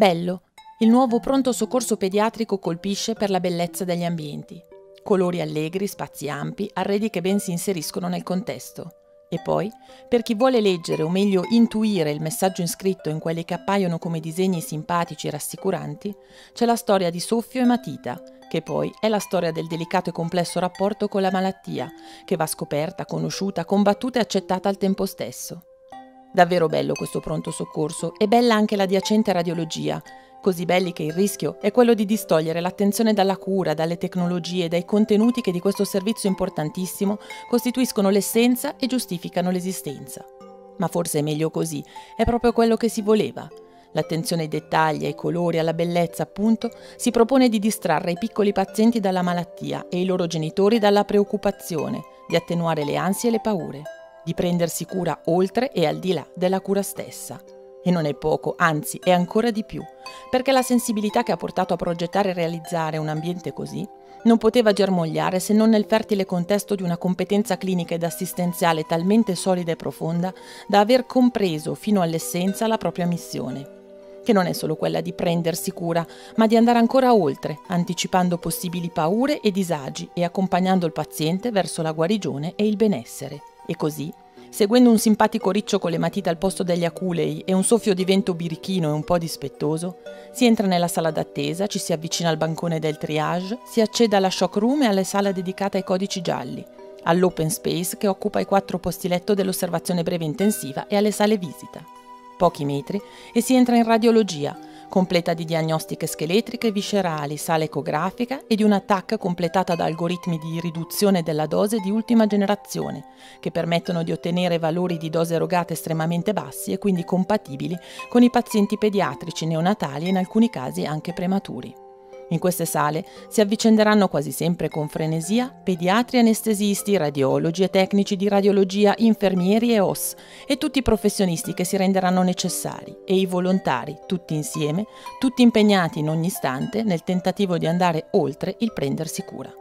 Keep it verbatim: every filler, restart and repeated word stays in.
Bello, il nuovo pronto soccorso pediatrico colpisce per la bellezza degli ambienti. Colori allegri, spazi ampi, arredi che ben si inseriscono nel contesto. E poi, per chi vuole leggere o meglio intuire il messaggio inscritto in quelli che appaiono come disegni simpatici e rassicuranti, c'è la storia di Soffio e Matita, che poi è la storia del delicato e complesso rapporto con la malattia, che va scoperta, conosciuta, combattuta e accettata al tempo stesso. Davvero bello questo pronto soccorso e bella anche l'adiacente radiologia, così belli che il rischio è quello di distogliere l'attenzione dalla cura, dalle tecnologie, dai contenuti che di questo servizio importantissimo costituiscono l'essenza e giustificano l'esistenza. Ma forse è meglio così, è proprio quello che si voleva. L'attenzione ai dettagli, ai colori, alla bellezza, appunto, si propone di distrarre i piccoli pazienti dalla malattia e i loro genitori dalla preoccupazione, di attenuare le ansie e le paure, di prendersi cura oltre e al di là della cura stessa. E non è poco, anzi è ancora di più, perché la sensibilità che ha portato a progettare e realizzare un ambiente così non poteva germogliare se non nel fertile contesto di una competenza clinica ed assistenziale talmente solida e profonda da aver compreso fino all'essenza la propria missione, che non è solo quella di prendersi cura, ma di andare ancora oltre, anticipando possibili paure e disagi e accompagnando il paziente verso la guarigione e il benessere. E così, seguendo un simpatico riccio con le matite al posto degli aculei e un soffio di vento birichino e un po' dispettoso, si entra nella sala d'attesa, ci si avvicina al bancone del triage, si accede alla shock room e alle sale dedicate ai codici gialli, all'open space che occupa i quattro posti letto dell'osservazione breve intensiva e alle sale visita. Pochi metri e si entra in radiologia, completa di diagnostiche scheletriche e viscerali, sala ecografica e di una T A C completata da algoritmi di riduzione della dose di ultima generazione, che permettono di ottenere valori di dose erogate estremamente bassi e quindi compatibili con i pazienti pediatrici, neonatali e in alcuni casi anche prematuri. In queste sale si avvicenderanno quasi sempre con frenesia pediatri, anestesisti, radiologi e tecnici di radiologia, infermieri e O S e tutti i professionisti che si renderanno necessari e i volontari, tutti insieme, tutti impegnati in ogni istante nel tentativo di andare oltre il prendersi cura.